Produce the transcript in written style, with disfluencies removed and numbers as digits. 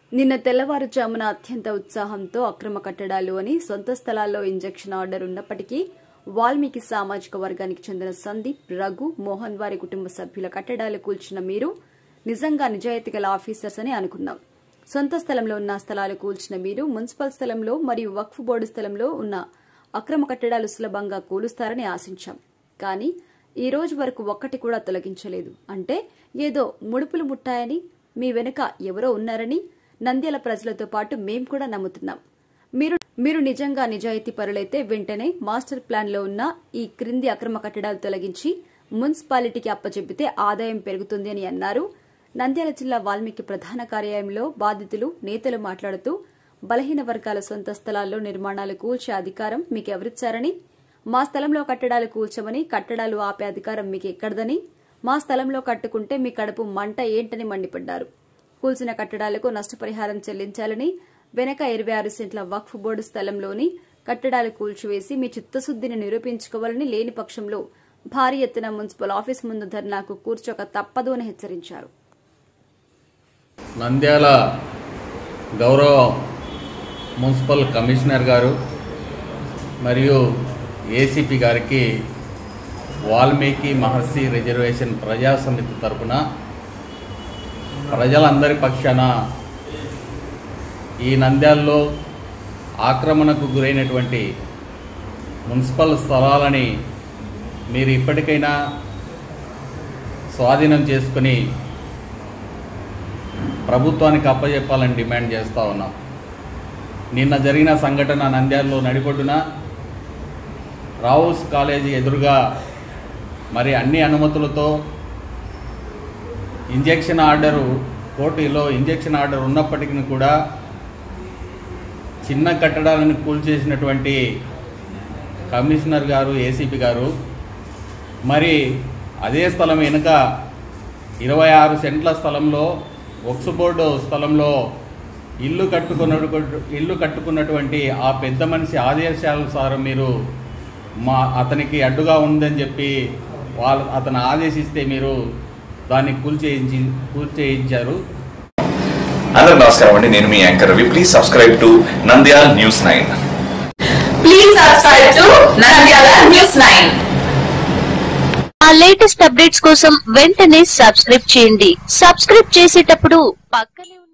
నిన్న తెల్లవారుజామున అత్యంత ఉత్సాహంతో అక్రమ కట్టడాలు అని సొంత స్థలాల్లో ఇంజెక్షన్ ఆర్డర్ ఉన్నప్పటికీ వాల్మీకి సామాజిక వర్గానికి చెందిన సందీప్, రఘు, మోహన్ వారి కుటుంబ సభ్యుల కట్టడాలు కూల్చిన మీరు నిజంగా నిజాయితీ గల ఆఫీసర్స్ అని అనుకున్నాం. సొంత స్థలంలో ఉన్న స్థలాలు కూల్చిన మీరు మున్సిపల్ స్థలంలో మరియు వక్ఫ్ బోర్డు స్థలంలో ఉన్న అక్రమ కట్టడాలు సులభంగా కూలుస్తారని ఆశించాం. కానీ ఈ రోజు వరకు ఒక్కటి కూడా తొలగించలేదు. అంటే ఏదో ముడుపులు ముట్టాయని, మీ వెనుక ఎవరో ఉన్నారని నంద్యాల ప్రజలతో పాటు మేం కూడా నమ్ముతున్నాం. మీరు నిజంగా నిజాయితీ పరులైతే వెంటనే మాస్టర్ ప్లాన్ లో ఉన్న ఈ క్రింది అక్రమ కట్టడాలు తొలగించి మున్సిపాలిటీకి అప్పచెబితే ఆదాయం పెరుగుతుంది అని అన్నారు. నంద్యాల జిల్లా వాల్మీకి ప్రధాన కార్యాలయంలో బాధితులు, నేతలు మాట్లాడుతూ బలహీన వర్గాల సొంత స్థలాల్లో నిర్మాణాలు కూల్చే అధికారం మీకెవరిచ్చారని, మా స్థలంలో కట్టడాలు కూల్చమని, కట్టడాలు ఆపే అధికారం మీకెక్కడదని, మా స్థలంలో కట్టుకుంటే మీ కడుపు మంట ఏంటని మండిపడ్డారు. కూల్చిన కట్టడాలకు నష్టపరిహారం చెల్లించాలని, వెనక 26 సెంట్ల వక్ఫ్ బోర్డు స్థలంలోని కట్టడాలు కూల్చివేసి మీ చిత్తశుద్దిని నిరూపించుకోవాలని, లేని పక్షంలో భారీ ఎత్తున మున్సిపల్ ఆఫీస్ ముందు ధర్నాకు కూర్చోక తప్పదు అని హెచ్చరించారు. నంద్యాల గౌరవ మున్సిపల్ కమిషనర్ గారు మరియు ఏసీపీ గారికి వాల్మీకి మహర్షి రిజర్వేషన్ ప్రజా సమితి తరపున ప్రజలందరి పక్షాన ఈ నంద్యాలలో ఆక్రమణకు గురైనటువంటి మున్సిపల్ స్థలాలని మీరు ఇప్పటికైనా స్వాధీనం చేసుకుని ప్రభుత్వానికి అప్పచెప్పాలని డిమాండ్ చేస్తూ ఉన్నాం. నిన్న జరిగిన సంఘటన నంద్యాలలో నడిపొడ్డున రావుస్ కాలేజీ ఎదురుగా మరి అన్ని అనుమతులతో ఇంజెక్షన్ ఆర్డరు, కోర్టులో ఇంజెక్షన్ ఆర్డర్ ఉన్నప్పటికీ కూడా చిన్న కట్టడాలను కూల్చేసినటువంటి కమిషనర్ గారు, ఏసీపీ గారు మరి అదే స్థలం వెనుక 26 సెంట్ల స్థలంలో వక్ఫ్ బోర్డు స్థలంలో ఇల్లు కట్టుకున్నటువంటి ఆ పెద్ద మనిషి ఆదేశానుసారం మీరు అతనికి అడ్డుగా ఉందని చెప్పి అతను ఆదేశిస్తే మీరు దాన్ని కూల్చేయించారు. అందరూ నమస్కారం అండి, నేను మీ anchor Ravi. Please subscribe to Nandyal news 9. Please subscribe to Nandyal news 9. ఆ లేటెస్ట్ అప్డేట్స్ కోసం వెంటనే సబ్స్క్రైబ్ చేయండి. సబ్స్క్రైబ్ చేసేటప్పుడు పక్కనే